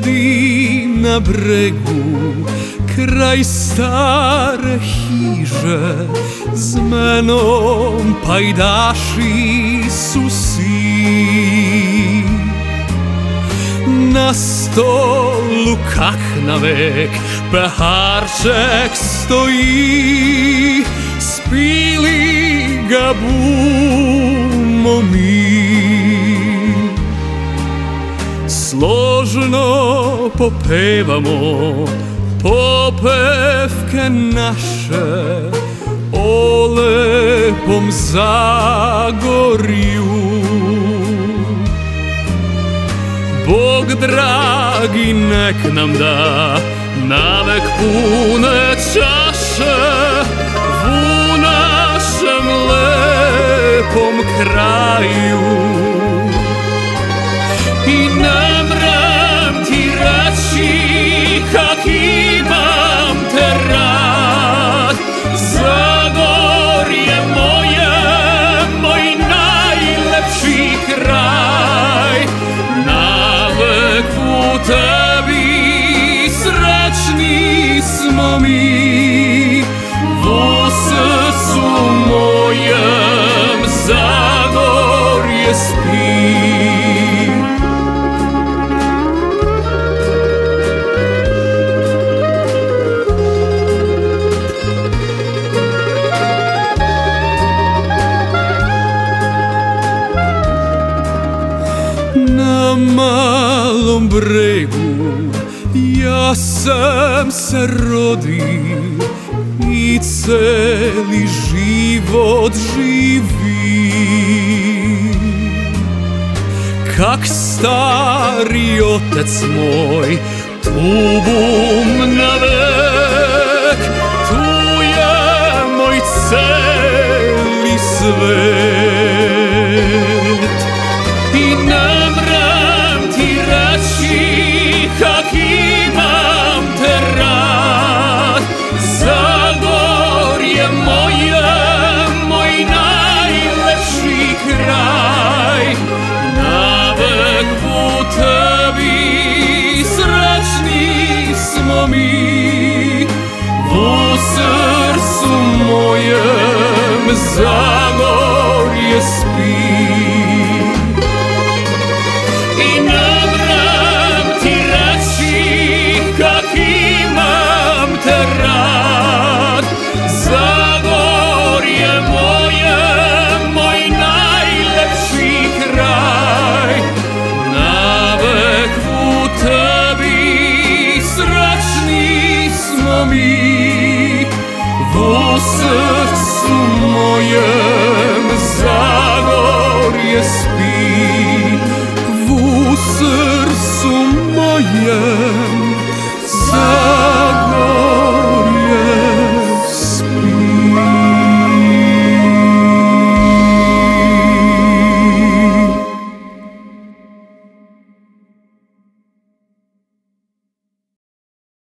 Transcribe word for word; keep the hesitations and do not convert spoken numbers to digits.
Sjedim na bregu kraj stare hiže, s menom pajdaši su svi. Na stolu kak navek peharček stoji, spili ga bumo mi. Složno popevamo popevke naše o lepom Zagorju. Bog dragi nek nam da navek pune čaše u našem lepom kraju. I ne mrem ti reći kak imam te rad, Zagorje moje, moj najlepši kraj. Navek u tebi srećni smo mi, u srcu mojem Zagorje spi. Na malom bregu ja sam se rodio i celi život živim. Kak stari otec moj, tu bum navek, tu je moj celi svet. I ne mrem ti reći kak imam te rad, Zagorje moje, moj najlepši kraj. Navek u tebi srećni smo mi, u srcu mojem Zagorje.